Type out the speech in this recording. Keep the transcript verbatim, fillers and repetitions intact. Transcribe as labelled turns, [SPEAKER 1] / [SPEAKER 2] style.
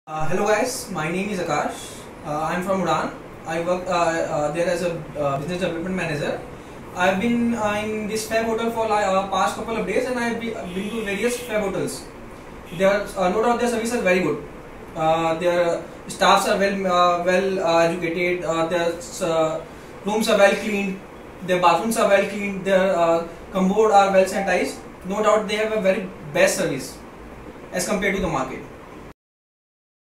[SPEAKER 1] Uh, hello guys, my name is Akash. Uh, I am from Udan. I work uh, uh, there as a uh, business development manager. I have been uh, in this Fab hotel for like uh, past couple of days, and I have be, been to various Fab hotels. Their uh, no doubt their service is very good. Uh, their staffs are well uh, well uh, educated. Uh, their uh, rooms are well cleaned. Their bathrooms are well cleaned. Their uh, comfort are well sanitized. No doubt they have a very best service as compared to the market.